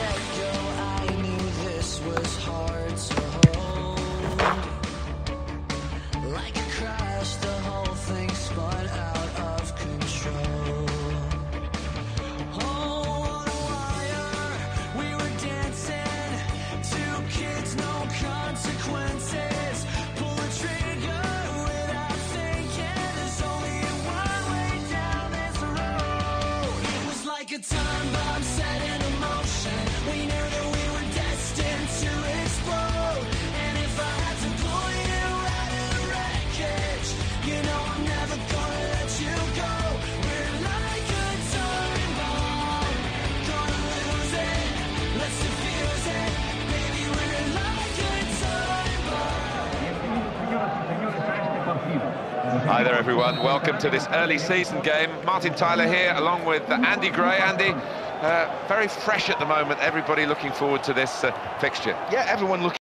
let go, I knew this was hard to hold. Like a crash, the whole thing spun out of control. Oh, on a wire, we were dancing. Two kids, no consequences. Pull the trigger without thinking. There's only one way down this road. It was like a time bomb set in motion. We knew that we were destined to explode. And if I had to pull you out of the wreckage, you know I'm never gonna let you go. We're like a time bomb, gonna lose it. Let's defuse it, baby. We're like a time bomb. Hi there, everyone. Welcome to this early season game. Martin Tyler here, along with Andy Gray. Andy, very fresh at the moment. Everybody looking forward to this fixture. Yeah, everyone looking